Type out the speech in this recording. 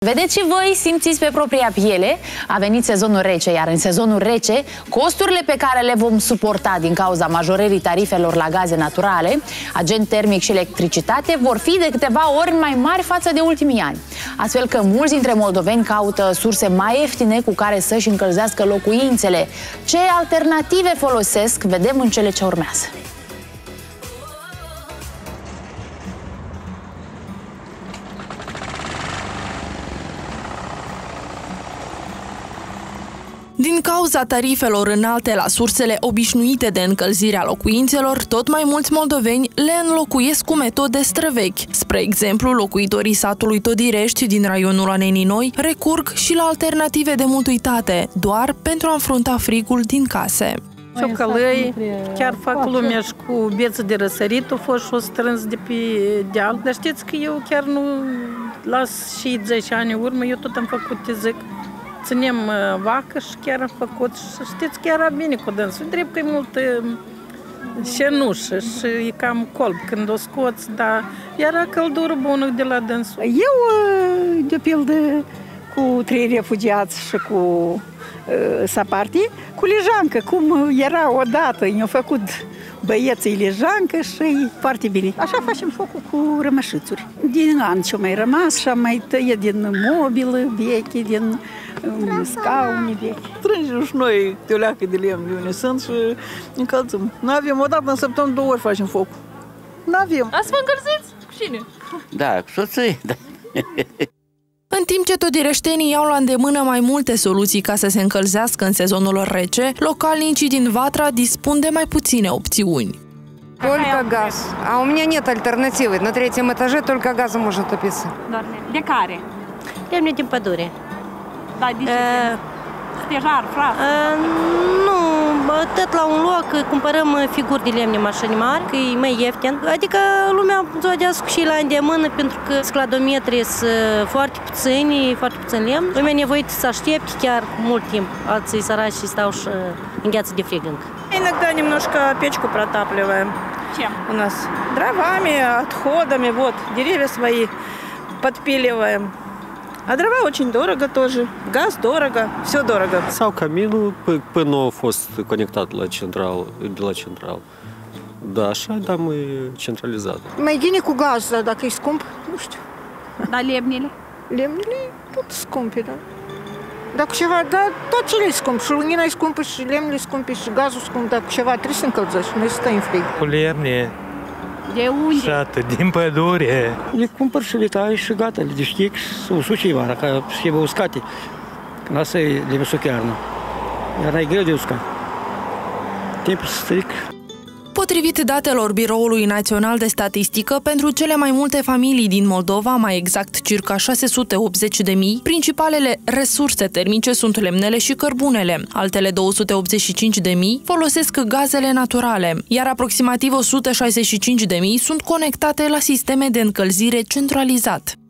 Vedeți și voi, simțiți pe propria piele. A venit sezonul rece, iar în sezonul rece, costurile pe care le vom suporta din cauza majorării tarifelor la gaze naturale, agent termic și electricitate vor fi de câteva ori mai mari față de ultimii ani. Astfel că mulți dintre moldoveni caută surse mai ieftine cu care să-și încălzească locuințele. Ce alternative folosesc, vedem în cele ce urmează. Din cauza tarifelor înalte la sursele obișnuite de încălzire a locuințelor, tot mai mulți moldoveni le înlocuiesc cu metode străvechi. Spre exemplu, locuitorii satului Todirești din raionul Anenii Noi recurg și la alternative de mutuitate, doar pentru a înfrunta frigul din case. Ciocălăi, chiar fac lumea și cu beță de răsărit, o fost și o strâns de pe deal. Dar știți că eu chiar nu las și 10 ani în urmă, eu tot am făcut, te zic. Ținem vacă și chiar am făcut și știți că era bine cu dânsul. Drept că e multă șenușă și e cam colb când o scoți, dar era căldură bună de la dânsul. Eu, de pildă, cu 3 refugiați și cu sapartii, cu lejancă, cum era odată, i-au făcut băieții lejancă și e foarte bine. Așa facem focul cu rămășițuri. Din an ce-a mai rămas și am mai tăiat din mobilă veche, din scaune vechi. Strângem și noi de o leacă de lemn de unde sunt și încălțăm. Nu avem, o dată în săptămână 2 ori facem focul. Nu avem. Ați vă încălziți? Cu cine? Da, cu soții, da. În timp ce todireștenii iau la îndemână mai multe soluții ca să se încălzească în sezonul rece, localnicii din Vatra dispun de mai puține opțiuni. Только газ. А у меня нет альтернативы. На 3-м этаже только газом можно топиться. De care? Lemne din pădure. Da, de ce? Stejar, fras? Nu, tot la un loc cumpărăm figuri de lemne, mașini mari, că e mai ieftin. Adică lumea zodească și la îndemână, pentru că scladometrii sunt foarte puțin lemn. Lumea e nevoită să aștepte chiar mult timp. Alții săraci și stau și îngheață de frig încă. Иногда немножко печку протапливаем. Чем? У нас дровами, отходами, вот, деревья свои подпиливаем. А дрова очень дорого тоже, газ дорого, все дорого. Sau caminul până a fost conectat la central. Da, așa, dar mai centralizat. Mai bine cu gaz, dar dacă e scump, nu știu. Dar lemnele? Lemnele tot scumpe, da. Dacă ceva, dar tot cele e scump. Și lumina e scumpă, și lemnele e scumpe, și gazul scump. Dacă ceva trebuie să încălzești, noi stai în frig. Cu lemne. De unde? Și atât, din pădure. Le cumpăr și le tai și gata, le deschid și usuc ceva, ca să fie uscate. Când asta e le usuc iarna. Iarna e greu de uscat. Timpul să stric. Potrivit datelor Biroului Național de Statistică, pentru cele mai multe familii din Moldova, mai exact circa 680.000, principalele resurse termice sunt lemnele și cărbunele. Altele 285.000 folosesc gazele naturale, iar aproximativ 165.000 sunt conectate la sisteme de încălzire centralizat.